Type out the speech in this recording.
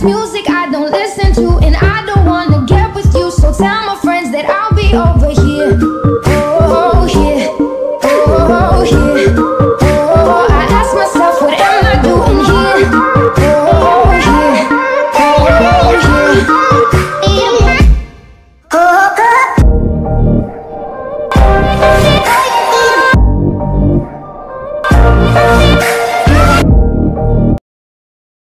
music I don't listen to, and I don't wanna get with you. So tell my friends that I'll be over here.